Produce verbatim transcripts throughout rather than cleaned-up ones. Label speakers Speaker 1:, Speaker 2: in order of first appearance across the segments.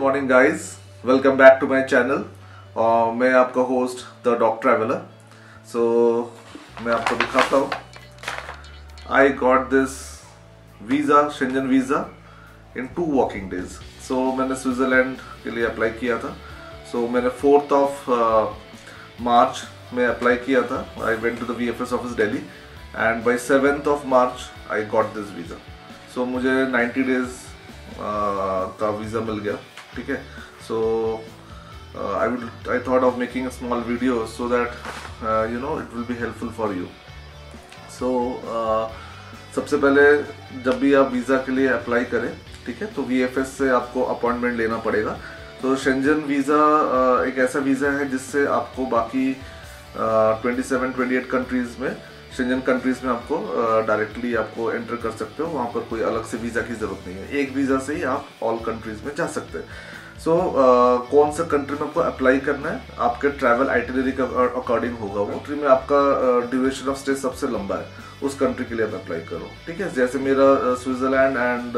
Speaker 1: Morning guys, welcome back to my channel. और मैं आपका host the dog traveller. So मैं आपको दिखाता हूँ। I got this visa, Schengen visa in two working days. So मैंने स्विट्ज़रलैंड के लिए अप्लाई किया था। सो so, मैंने फोर्थ ऑफ मार्च में अप्लाई किया था। I went to the V F S office Delhi and by seventh of March I got this visa. So मुझे नाइन्टी डेज का वीज़ा मिल गया। ठीक है। So I would I thought of making a small video so that you know it will be helpful for you. सो सबसे पहले जब भी आप वीज़ा के लिए अप्लाई करें, ठीक है, तो वी एफ एस से आपको अपॉइंटमेंट लेना पड़ेगा। तो शेंजन वीज़ा uh, एक ऐसा वीज़ा है जिससे आपको बाकी twenty seven twenty eight countries में, शेंजन कंट्रीज़ में आपको डायरेक्टली uh, आपको एंटर कर सकते हो। वहाँ पर कोई अलग से वीज़ा की ज़रूरत नहीं है। एक वीज़ा से ही आप ऑल कंट्रीज़ में जा सकते हैं। सो so, uh, कौन सा कंट्री में आपको अप्लाई करना है, आपके ट्रैवल आइटिनरी के अकॉर्डिंग होगा। वो कंट्री में आपका ड्यूरेशन ऑफ स्टे सबसे लंबा है, उस कंट्री के लिए आप अप्लाई करो। ठीक है। जैसे मेरा स्विट्ज़रलैंड एंड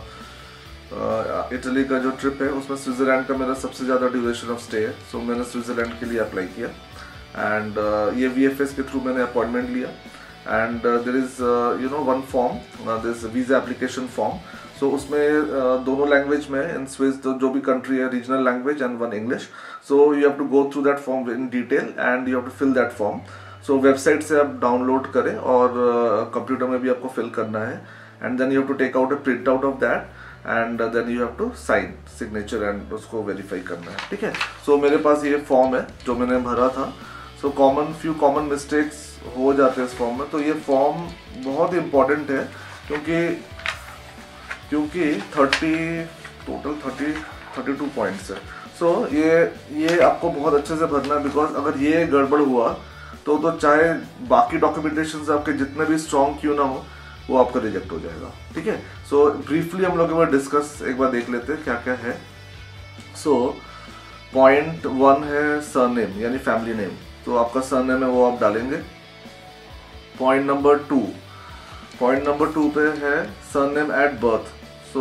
Speaker 1: इटली का जो ट्रिप है, उसमें स्विट्ज़रलैंड का मेरा सबसे ज़्यादा ड्यूरेशन ऑफ स्टे है। सो so, मैंने स्विट्ज़रलैंड के लिए अप्लाई किया एंड uh, ये वी एफ एस के थ्रू मैंने अपॉइंटमेंट लिया। And there is you know one form, this visa application form. So उसमें uh, दोनों लैंग्वेज में, इन स्विस तो जो भी कंट्री है, regional language and one English. So you have to go through that form in detail and you have to fill that form. So website से आप download करें और कंप्यूटर uh, में भी आपको फिल करना है। And then you have to take out a print out of that and then you have to sign signature and उसको वेरीफाई करना है। ठीक है। सो so, मेरे पास ये फॉर्म है जो मैंने भरा था। So common few common mistakes हो जाते हैं इस फॉर्म में। तो ये फॉर्म बहुत ही इम्पॉर्टेंट है क्योंकि क्योंकि thirty total thirty thirty two points है। सो so, ये ये आपको बहुत अच्छे से भरना है, बिकॉज अगर ये गड़बड़ हुआ तो तो चाहे बाकी डॉक्यूमेंटेशन आपके जितने भी स्ट्रॉन्ग क्यों ना हो, वो आपका रिजेक्ट हो जाएगा। ठीक है। सो ब्रीफली हम लोग एक बार डिस्कस एक बार देख लेते हैं क्या क्या है। सो पॉइंट वन है सरनेम यानी फैमिली नेम। तो आपका सरनेम है वो आप डालेंगे। Point number two point number two पे है सरनेम एट बर्थ। सो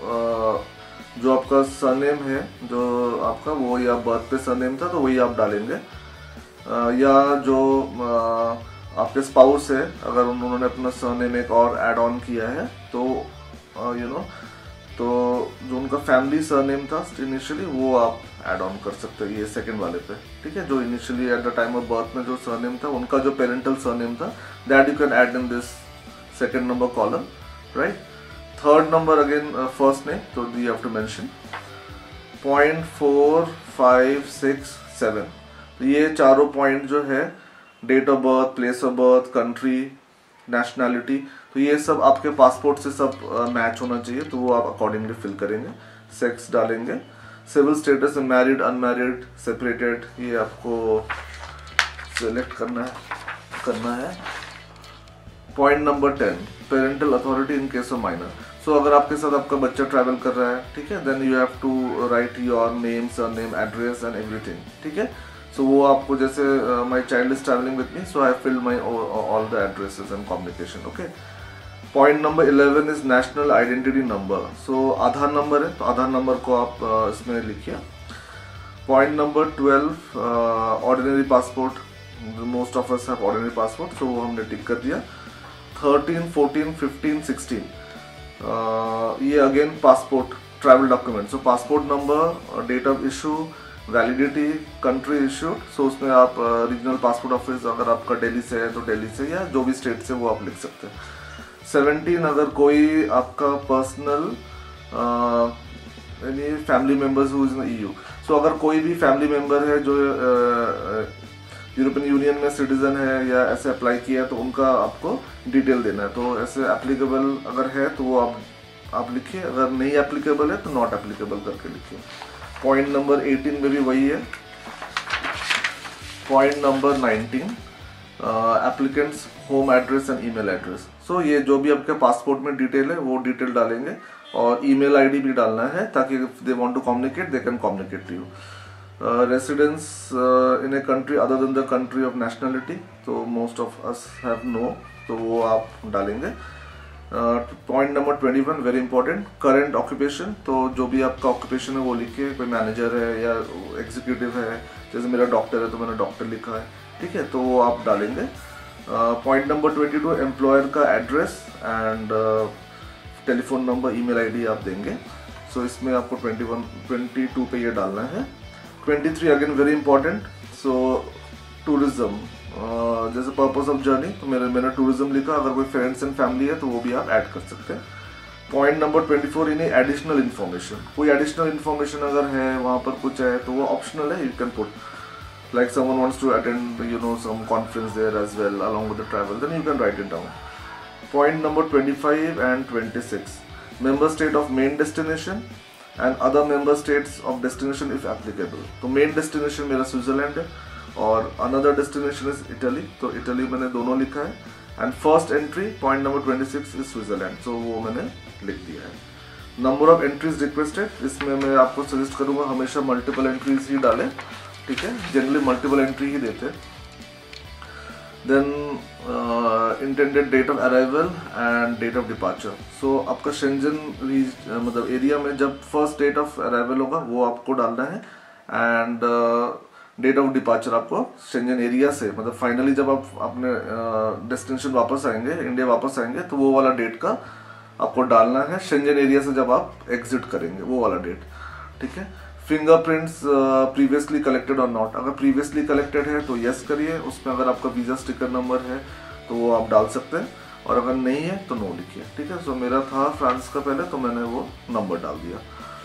Speaker 1: जो आपका सरनेम है, जो आपका वो या बर्थ पे सरनेम था तो वही आप डालेंगे। uh, या जो uh, आपके स्पाउस है, अगर उन्होंने अपना सरनेम एक और ऐड ऑन किया है तो यू नो तो जो उनका फैमिली सरनेम था इनिशियली वो आप ऐड ऑन कर सकते हो ये सेकंड वाले पे। ठीक है। जो initially at the time of birth में जो सरनेम था, उनका जो पेरेंटल सरनेम था, that you can add in this second number column, right. Third number again first name, तो you have to mention. Point four five six seven, तो ये चारों पॉइंट जो है, date of birth, place of birth, country, nationality, तो ये सब आपके पासपोर्ट से सब मैच uh, होना चाहिए। तो वो आप अकॉर्डिंगली फिल करेंगे। सेक्स डालेंगे। Civil status, married, unmarried, separated, ये आपको सेलेक्ट करना है करना है point number ten, parental authority in case of minor. So अगर आपके साथ आपका बच्चा ट्रैवल कर रहा है, ठीक है, then you have to write your name, surname, address and everything. ठीक है। सो so, वो आपको जैसे my child is travelling with me, so I filled my all the addresses and communication. Okay. Point number eleven is national identity number. So Aadhaar number है तो Aadhaar number को आप uh, इसमें लिखिए। Point number twelve, ordinary passport. Most of us have ordinary passport, so वो हमने tick कर दिया। थर्टीन फोर्टीन फिफ्टीन सिक्सटीन, ये again passport travel document. So passport number, date of issue, validity, country issued. So उसमें आप regional passport office, अगर आपका दिल्ली से है तो दिल्ली से, या जो भी स्टेट से वो आप लिख सकते हैं। सेवनटीन, अगर कोई आपका पर्सनल यानी family members who is in E U. So अगर कोई भी फैमिली मेम्बर है जो यूरोपियन यूनियन में सिटीजन है या ऐसे अप्लाई किया है, तो उनका आपको डिटेल देना है। तो ऐसे एप्लीकेबल अगर है तो वो आप आप लिखिए, अगर नहीं एप्लीकेबल है तो नॉट एप्लीकेबल करके लिखिए। पॉइंट नंबर एटीन में भी वही है। Point number nineteen, applicant's home address and email address. So ये जो भी आपके पासपोर्ट में डिटेल है वो डिटेल डालेंगे और ईमेल आईडी भी डालना है, ताकि if they want to communicate they can communicate to you. Residence in a country other than the country of nationality, तो most of us have no, तो वो आप डालेंगे। Point number twenty one very important, current occupation. तो जो भी आपका occupation है वो लिखिए, कोई मैनेजर है या एग्जीक्यूटिव है, जैसे मेरा डॉक्टर है तो मैंने डॉक्टर लिखा है, ठीक है, तो वो आप डालेंगे। Point number twenty two employer का address and telephone number, email ID आप देंगे। सो so, इसमें आपको ट्वेंटी वन ट्वेंटी टू पे ये डालना है। Twenty three again very important, so tourism, जैसे पर्पस ऑफ जर्नी, तो मेरे मैंने टूरिज्म लिखा, अगर कोई फ्रेंड्स एंड फैमिली है तो वो भी आप ऐड कर सकते हैं। Point number twenty four in additional information, कोई एडिशनल इन्फॉर्मेशन अगर है वहाँ पर कुछ है तो वो ऑप्शनल है, you can put like someone wants to attend you know some conference there as well along with the travel, then you can write it down. Point number twenty-five and twenty-six, member state of main destination and other member states of destination if applicable. तो main destination मेरा Switzerland है और another destination is Italy, तो Italy मैंने दोनों लिखा है। and first entry point number twenty-six is Switzerland, so वो मैंने लिख दिया है। number of entries requested, इसमें मैं आपको सजेस्ट करूँगा हमेशा मल्टीपल एंट्रीज ही डालें, ठीक है, जनरली मल्टीपल एंट्री ही देते हैं। Then intended date of arrival and date of departure, so आपका शेंजन मतलब एरिया में जब फर्स्ट डेट ऑफ अराइवल होगा वो आपको डालना है, एंड डेट ऑफ डिपार्चर आपको शेंजन एरिया से मतलब फाइनली जब आप अपने डेस्टिनेशन uh, वापस आएंगे, इंडिया वापस आएंगे, तो वो वाला डेट का आपको डालना है। शेंजन एरिया से जब आप एग्जिट करेंगे वो वाला डेट, ठीक है। फिंगरप्रिंट्स प्रीवियसली कलेक्टेड और नॉट, अगर प्रीवियसली कलेक्टेड है तो यस करिए, उसमें अगर आपका वीज़ा स्टिकर नंबर है तो वो आप डाल सकते हैं, और अगर नहीं है तो नो लिखिए, ठीक है। सो मेरा था फ्रांस का पहले, तो मैंने वो नंबर डाल दिया।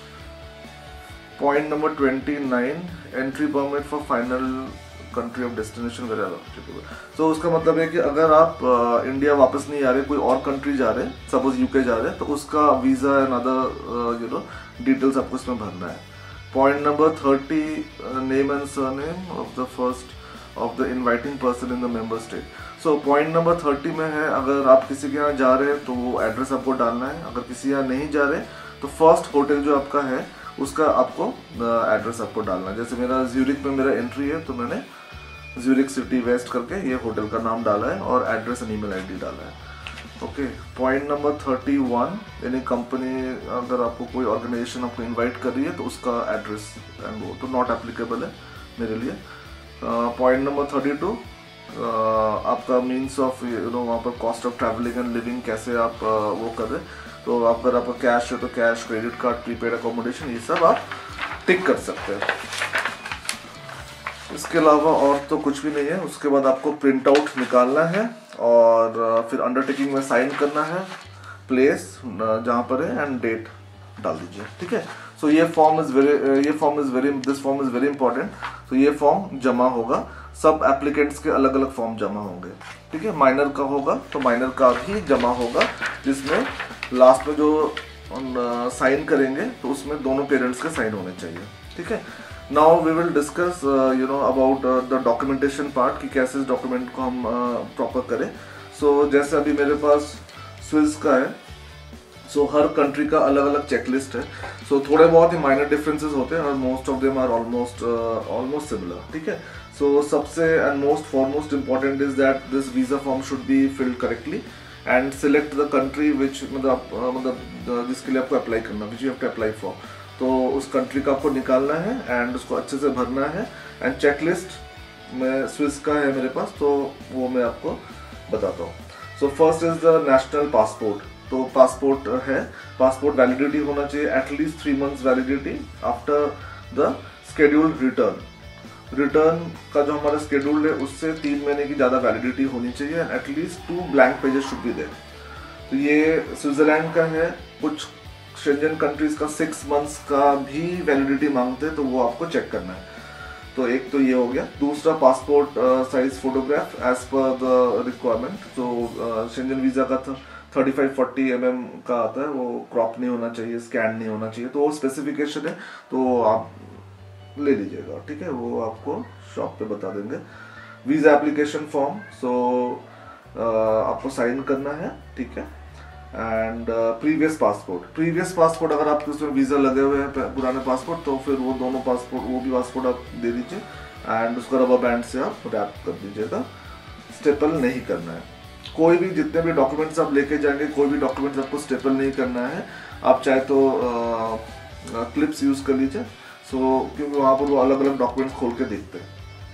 Speaker 1: Point number twenty nine, entry permit for final country of destination where applicable. So उसका मतलब है कि अगर आप इंडिया uh, वापस नहीं आ रहे, कोई और कंट्री जा रहे हैं, सपोज यूके जा रहे हैं, तो उसका visa and other you know details आपको इसमें भरना है। Point number thirty, uh, name and surname of the first of the inviting person in the member state. So point number thirty में है, अगर आप किसी के यहाँ जा रहे हैं तो वो एड्रेस आपको डालना है, अगर किसी यहाँ नहीं जा रहे तो फर्स्ट होटल जो आपका है उसका आपको एड्रेस आपको डालना है। जैसे मेरा ज्यूरिक में मेरा एंट्री है तो मैंने ज्यूरिक सिटी वेस्ट करके ये होटल का नाम डाला है और एड्रेस एंड ईमेल आईडी डाला है। Okay, point number thirty one, यानी कंपनी अगर आपको कोई ऑर्गेनाइजेशन आपको इनवाइट कर रही है तो उसका एड्रेस एंड वो तो नॉट एप्लीकेबल है मेरे लिए। पॉइंट नंबर थर्टी टू, आपका मीन्स ऑफ यू नो वहाँ पर cost of travelling and living कैसे आप uh, वो कर रहे, तो अगर आपका कैश है तो cash, credit card, prepaid accommodation, ये सब आप टिक कर सकते हैं। इसके अलावा और तो कुछ भी नहीं है। उसके बाद आपको प्रिंट आउट निकालना है और फिर अंडरटेकिंग में साइन करना है, प्लेस जहाँ पर है एंड डेट डाल दीजिए, ठीक है। सो so, ये फॉर्म इज वेरी ये form is very this form is very important. तो ये फॉर्म जमा होगा, सब एप्लीकेंट्स के अलग अलग फॉर्म जमा होंगे, ठीक है। माइनर का होगा तो माइनर का भी जमा होगा, जिसमें लास्ट में जो साइन uh, करेंगे तो उसमें दोनों पेरेंट्स के साइन होने चाहिए, ठीक है। Now we will discuss you know about the documentation part, कि कैसे इस डॉक्यूमेंट को हम प्रॉपर uh, करें। सो so, जैसे अभी मेरे पास स्विस का है, सो so, हर कंट्री का अलग अलग चेकलिस्ट है। सो so, थोड़े बहुत ही माइनर डिफरेंसेस होते हैं और most of them are almost almost similar, ठीक है। सो सबसे and most foremost important is that this visa form should be filled correctly and select the country which मतलब मतलब जिसके लिए आपको अप्लाई करना, which you have to apply for. तो उस कंट्री का आपको निकालना है एंड उसको अच्छे से भरना है। एंड चेकलिस्ट में स्विस का है मेरे पास, तो वो मैं आपको बताता हूँ। So first is the national passport. तो पासपोर्ट है, पासपोर्ट वैलिडिटी होना चाहिए at least three months validity after the scheduled return. Return का जो हमारा स्केड्यूल्ड है उससे तीन महीने की ज़्यादा वैलिडिटी होनी चाहिए and at least two blank pages should be there. तो ये स्विट्जरलैंड का है। कुछ शेंजन कंट्रीज का सिक्स मंथ्स का भी वैलिडिटी मांगते हैं, तो वो आपको चेक करना है। तो एक तो ये हो गया। दूसरा passport size photograph as per the requirement. तो शेंजन वीज़ा का था thirty five forty M M का आता है, वो क्रॉप नहीं होना चाहिए, स्कैन नहीं होना चाहिए, तो वो स्पेसिफिकेशन है, तो आप ले लीजिएगा, ठीक है। वो आपको शॉप पे बता देंगे। वीज़ा एप्लीकेशन फॉर्म, सो आपको साइन करना है, ठीक है। And previous passport previous passport अगर आपके उसमें वीज़ा लगे हुए हैं पुराने पासपोर्ट, तो फिर वो दोनों पासपोर्ट वो भी पासपोर्ट आप दे दीजिए एंड उसका रबर बैंड से आप रैप कर दीजिएगा। स्टेपल नहीं करना है। कोई भी जितने भी डॉक्यूमेंट्स आप लेके जाएंगे, कोई भी डॉक्यूमेंट्स आपको स्टेपल नहीं करना है, आप चाहे तो क्लिप्स यूज कर लीजिए। सो so, क्योंकि वहाँ पर वो अलग अलग डॉक्यूमेंट्स खोल के देखते हैं।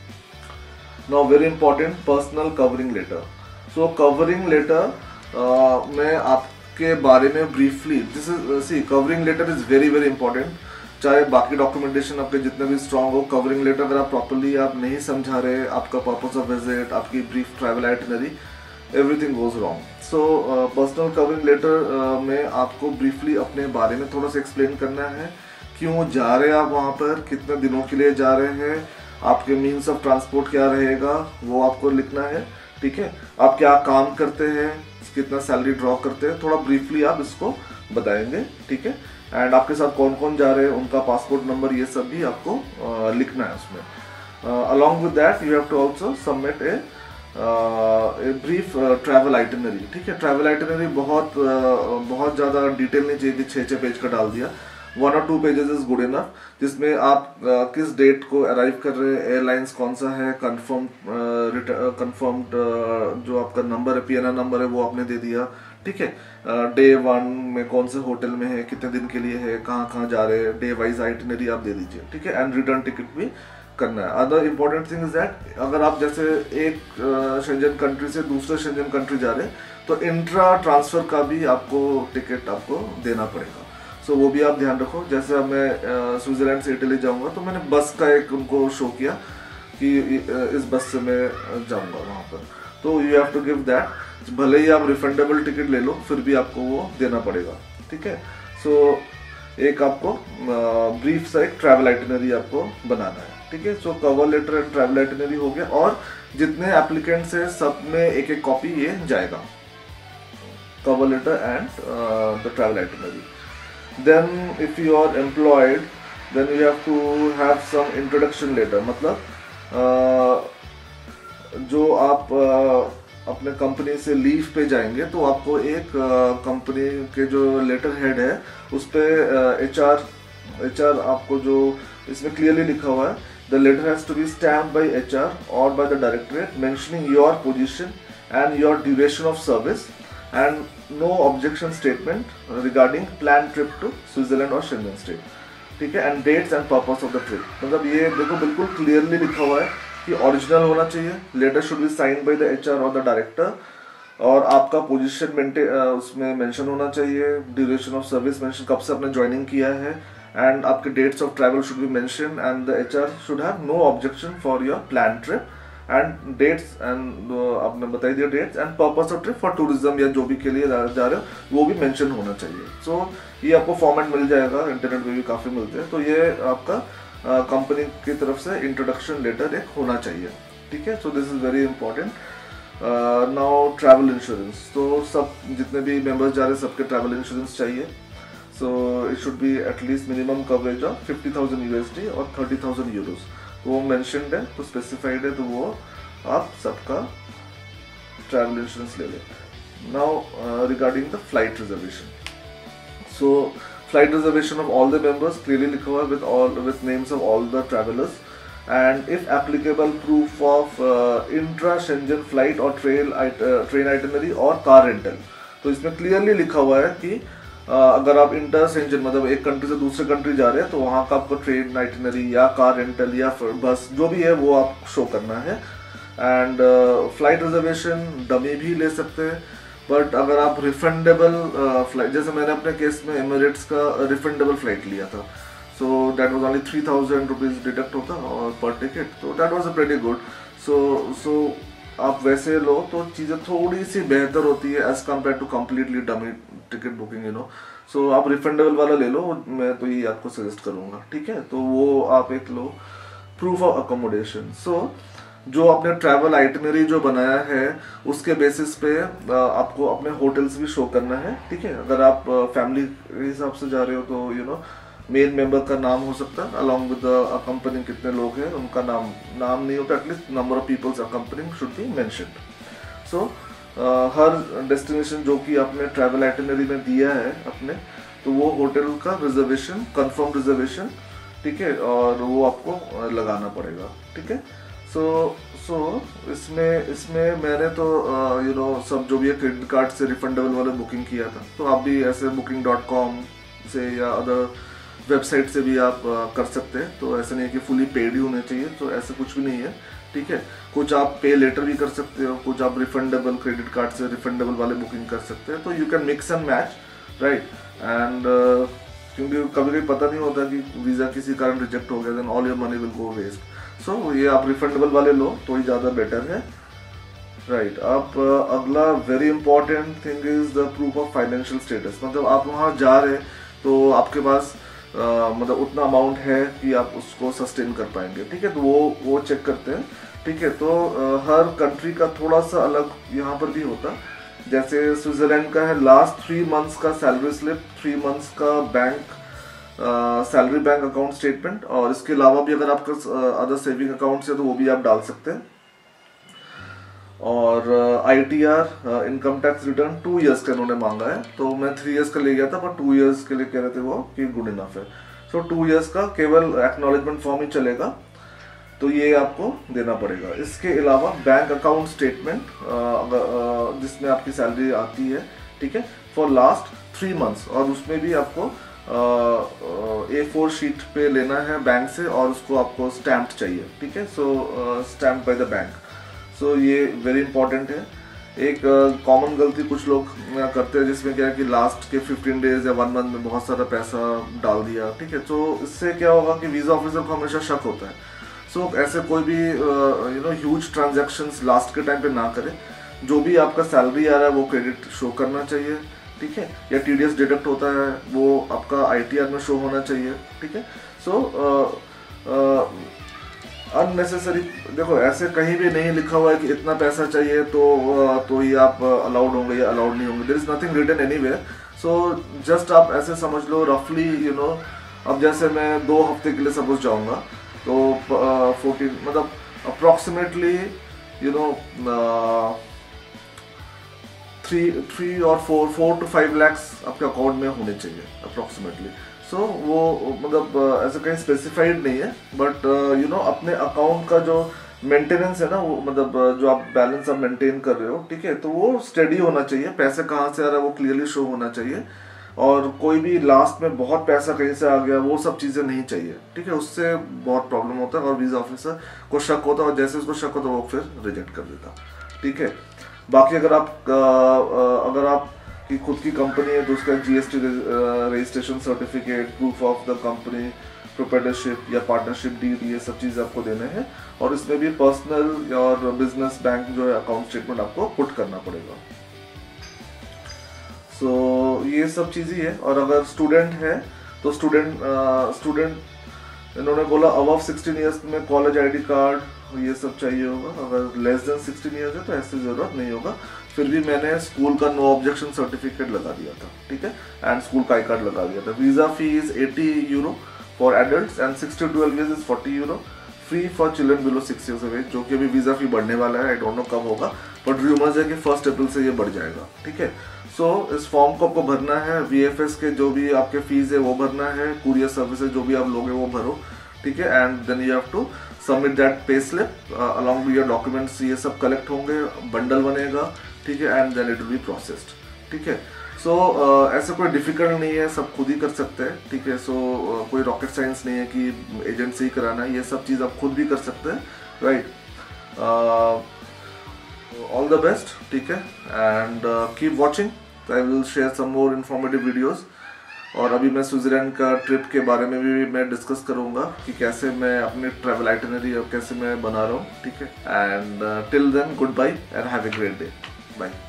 Speaker 1: Now very important, personal covering letter. So covering letter में आपके बारे में briefly, this is see covering letter is very very important. चाहे बाकी डॉक्यूमेंटेशन आपके जितने भी स्ट्रांग हो, कवरिंग लेटर अगर आप प्रॉपर्ली आप नहीं समझा रहे, आपका पर्पस ऑफ विजिट, आपकी brief travel itinerary, everything goes wrong. So personal covering letter में आपको ब्रीफली अपने बारे में थोड़ा सा एक्सप्लेन करना है, क्यों जा रहे हैं आप वहाँ पर, कितने दिनों के लिए जा रहे हैं, आपके मीन्स ऑफ ट्रांसपोर्ट क्या रहेगा वो आपको लिखना है, ठीक है। आप क्या काम करते हैं, कितना सैलरी ड्रॉ करते हैं, थोड़ा ब्रीफली आप इसको बताएंगे, ठीक है। एंड आपके साथ कौन कौन जा रहे हैं, उनका पासपोर्ट नंबर, ये सब भी आपको uh, लिखना है उसमें। Along with that you have to also submit a brief travel itinerary, ठीक है। ट्रैवल आइटिनरी बहुत uh, बहुत ज़्यादा डिटेल नहीं चाहिए कि छः छः पेज का डाल दिया, वन और two pages is good enough, जिसमें आप uh, किस डेट को अराइव कर रहे हैं, एयरलाइंस कौन सा है, कंफर्म कंफर्म्ड जो आपका नंबर है, पीएनआर नंबर है, वो आपने दे दिया, ठीक है। डे uh, वन में कौन से होटल में है, कितने दिन के लिए है, कहाँ कहाँ जा रहे हैं, डे वाइज आइटिनरी आप दे दीजिए, ठीक है। एंड रिटर्न टिकट भी करना है। Other important thing is that अगर आप जैसे एक शेंजन कंट्री से दूसरे शेंजन कंट्री जा रहे हैं तो इंट्रा ट्रांसफर का भी आपको टिकट आपको देना पड़ेगा। सो so, वो भी आप ध्यान रखो। जैसे अब मैं स्विट्जरलैंड से इटली जाऊंगा तो मैंने बस का एक उनको शो किया कि इस बस से मैं जाऊंगा वहाँ पर, तो you have to give that. भले ही आप रिफंडेबल टिकट ले लो फिर भी आपको वो देना पड़ेगा, ठीक है। सो so, एक आपको ब्रीफ सा एक ट्रैवल आइटिनरी आपको बनाना है, ठीक है। So cover letter and travel itinerary हो गया, और जितने एप्लीकेंट्स है सब में एक एक कॉपी ये जाएगा, cover letter and the travel itinerary. Then if you are employed then you have to have some introduction letter, मतलब uh, जो आप uh, अपने कंपनी से लीव पे जाएंगे तो आपको एक कंपनी uh, के जो लेटर हेड है उस पर एच आर एच आर आपको जो इसमें क्लियरली लिखा हुआ है, the letter has to be stamped by H R और by the directorate mentioning your position and your duration of service and no objection statement regarding planned trip to Switzerland or Schengen state, ठीक है। and dates and purpose of the trip, मतलब ये देखो बिल्कुल clearly लिखा हुआ है कि ओरिजिनल होना चाहिए, letter should be signed by the HR और द डायरेक्टर, और आपका पोजीशन मेंटेन उसमें मेंशन होना चाहिए, ड्यूरेशन ऑफ सर्विस मेंशन, कब से आपने ज्वाइनिंग किया है, एंड आपके dates of travel should be mention, and the HR should have no objection for your plan trip and dates, and आपने बताई दिया dates and purpose of trip for tourism या जो भी के लिए जा रहे हो वो भी मेंशन होना चाहिए। सो so, ये आपको फॉर्मेट मिल जाएगा, इंटरनेट पे भी काफ़ी मिलते हैं। तो ये आपका कंपनी uh, की तरफ से इंट्रोडक्शन लेटर एक होना चाहिए, ठीक है। So this is very important. Now travel insurance, तो सब जितने भी मेंबर्स जा रहे हैं सबके ट्रैवल इंश्योरेंस चाहिए। So it should be at least minimum coverage of fifty thousand USD और थर्टी थाउजेंड यूरोज, वो मेंशनड है तो स्पेसिफाइड है, तो वो आप सबका ट्रैवल इंश्योरेंस ले लें। Now regarding the flight reservation, so flight reservation of all the members clearly लिखा हुआ है with all with names of all the travellers, and if applicable proof of intra Schengen flight और train train itinerary और car rental. तो इसमें clearly लिखा हुआ है कि Uh, अगर आप इंटर शेंजन मतलब एक कंट्री से दूसरे कंट्री जा रहे हैं तो वहाँ का आपको ट्रेन आइटिनरी या कार रेंटल या बस जो भी है वो आप शो करना है। एंड फ्लाइट रिजर्वेशन डमी भी ले सकते हैं, बट अगर आप रिफंडेबल फ्लाइट, जैसे मैंने अपने केस में एमिरेट्स का रिफंडेबल फ्लाइट लिया था, so that was only three thousand rupees deduct होता और पर टिकट, तो that was a pretty good. So so आप वैसे लो तो चीज़ें थोड़ी सी बेहतर होती है as compared to completely dummy ticket booking, you know. So आप रिफंडेबल वाला ले लो, मैं तो ये आपको सजेस्ट करूँगा, ठीक है। तो वो आप एक लो। प्रूफ ऑफ अकोमोडेशन, सो जो आपने ट्रैवल आइटिनरी जो बनाया है उसके बेसिस पे आपको अपने होटल्स भी शो करना है, ठीक है। अगर आप फैमिली के हिसाब से जा रहे हो तो यू नो मेन मेंबर का नाम हो सकता है, अलॉन्ग विद द कंपनी कितने लोग हैं उनका नाम नाम नहीं होता, at least number of peoples company should be mentioned. So हर डेस्टिनेशन जो कि आपने ट्रैवल आइटिनरी में दिया है अपने, तो वो होटल का रिजर्वेशन, कंफर्म रिजर्वेशन, ठीक है, और वो आपको लगाना पड़ेगा, ठीक है। सो सो सो इसमें इसमें मैंने तो यू नो सब जो भी है क्रेडिट कार्ड से रिफंडेबल वाले बुकिंग किया था, तो आप भी ऐसे बुकिंग डॉट कॉम से या अदर वेबसाइट से भी आप uh, कर सकते हैं। तो ऐसा नहीं है कि फुली पेड ही होने चाहिए, तो ऐसा कुछ भी नहीं है, ठीक है। कुछ आप पे लेटर भी कर सकते हो, कुछ आप रिफंडेबल क्रेडिट कार्ड से रिफंडेबल वाले बुकिंग कर सकते हैं। तो you can mix and match, right. And क्योंकि कभी कभी पता नहीं होता कि वीज़ा किसी कारण रिजेक्ट हो गया, then all your money will go waste. So ये आप रिफंडेबल वाले लो तो ही ज़्यादा बेटर है, राइट right. आप uh, अगला very important thing is the proof of financial status. मतलब आप वहाँ जा रहे तो आपके पास uh, मतलब उतना अमाउंट है कि आप उसको सस्टेन कर पाएंगे, ठीक है। तो वो वो चेक करते हैं, ठीक है। तो uh, हर कंट्री का थोड़ा सा अलग यहाँ पर भी होता। जैसे स्विट्जरलैंड का है लास्ट थ्री मंथ्स का सैलरी स्लिप, थ्री मंथ्स का bank salary bank account statement, और इसके अलावा भी अगर आपका अदर सेविंग अकाउंट्स है तो वो भी आप डाल सकते हैं। और I T R income tax return two years का इन्होंने मांगा है, तो मैं थ्री इयर्स का ले गया था, पर टू इयर्स के लिए कह रहे थे वो कि गुड इनफ है। सो टू इयर्स का केवल एक्नॉलेजमेंट फॉर्म ही चलेगा, तो ये आपको देना पड़ेगा। इसके अलावा बैंक अकाउंट स्टेटमेंट जिसमें आपकी सैलरी आती है, ठीक है, फॉर लास्ट थ्री मंथ्स, और उसमें भी आपको ए फोर शीट पे लेना है बैंक से, और उसको आपको स्टैम्प चाहिए, ठीक है। So stamp by the bank. So ये वेरी इंपॉर्टेंट है। एक कॉमन uh, गलती कुछ लोग uh, करते हैं, जिसमें क्या है कि लास्ट के फिफ्टीन डेज या वन मंथ में बहुत सारा पैसा डाल दिया, ठीक है। तो इससे क्या होगा कि वीज़ा ऑफिसर को हमेशा शक होता है। सो so, ऐसे कोई भी you know huge transactions last के टाइम पे ना करें। जो भी आपका सैलरी आ रहा है वो क्रेडिट शो करना चाहिए, ठीक है, या टी डी एस डिडक्ट होता है वो आपका आई टी आर में शो होना चाहिए, ठीक है। सो अननेसेसरी देखो, ऐसे कहीं भी नहीं लिखा हुआ है कि इतना पैसा चाहिए तो uh, तो ही आप अलाउड होंगे या अलाउड नहीं होंगे। There is nothing written anywhere. So just आप ऐसे समझ लो रफली, यू नो, अब जैसे मैं दो हफ्ते के लिए सपोज जाऊंगा तो फोर्टीन uh, मतलब approximately you know three three और four four two five lakhs आपके अकाउंट में होने चाहिए अप्रॉक्सीमेटली। सो so, वो मतलब ऐसा कहीं स्पेसिफाइड नहीं है, बट यू नो अपने अकाउंट का जो मेंटेनेंस है ना, वो मतलब जो आप बैलेंस आप मेंटेन कर रहे हो, ठीक है, तो वो स्टेडी होना चाहिए। पैसे कहाँ से आ रहा है वो क्लियरली शो होना चाहिए, और कोई भी लास्ट में बहुत पैसा कहीं से आ गया वो सब चीज़ें नहीं चाहिए, ठीक है। उससे बहुत प्रॉब्लम होता है और वीज़ा ऑफिसर को शक होता है, और जैसे उसको शक होता है वो फिर रिजेक्ट कर देता, ठीक है। बाकी अगर आप अगर आप की खुद की कंपनी है तो उसका GST registration certificate, proof of the company, proprietorship या पार्टनरशिप डीड, ये सब चीज़ आपको देने हैं। और इसमें भी पर्सनल और बिजनेस बैंक जो है अकाउंट स्टेटमेंट आपको पुट करना पड़ेगा। सो so, ये सब चीज़ें है। और अगर स्टूडेंट है तो स्टूडेंट स्टूडेंट इन्होंने बोला अबव सिक्सटीन ईयर्स में कॉलेज आईडी कार्ड ये सब चाहिए होगा। अगर लेस देन सिक्सटीन ईयर्स है तो ऐसी ज़रूरत नहीं होगा। फिर भी मैंने स्कूल का नो ऑब्जेक्शन सर्टिफिकेट लगा दिया था, ठीक है, एंड स्कूल का आई कार्ड लगा दिया था। Visa fee is eighty euro for adults and sixty twelve years is forty euro, free for children below six years of age, जो कि अभी वीज़ा फी बढ़ने वाला है। आई डोंट नो कब होगा, बट रूमर्स है कि फर्स्ट अप्रैल से ये बढ़ जाएगा, ठीक है। सो so, इस फॉर्म को आपको भरना है। वी एफ एस के जो भी आपके फीस है वो भरना है, कुरियर सर्विसेज जो भी आप लोगे वो भरो, ठीक है। And then you have to submit that pay slip along with your documents. ये सब कलेक्ट होंगे, बंडल बनेगा, ठीक है, and then it will be processed, ठीक है। सो so, uh, ऐसा कोई डिफिकल्ट नहीं है, सब खुद ही कर सकते हैं, ठीक है। सो so, uh, कोई रॉकेट साइंस नहीं है कि एजेंट से ही कराना है, ये सब चीज़ आप खुद भी कर सकते हैं, राइट। ऑल द बेस्ट, ठीक है, and keep watching, I will share some more informative videos. और अभी मैं स्विट्ज़रलैंड का ट्रिप के बारे में भी मैं डिस्कस करूंगा कि कैसे मैं अपनी ट्रैवल आइटिनरी और कैसे मैं बना रहा हूँ, ठीक है। And till then good bye and have a great day, bye.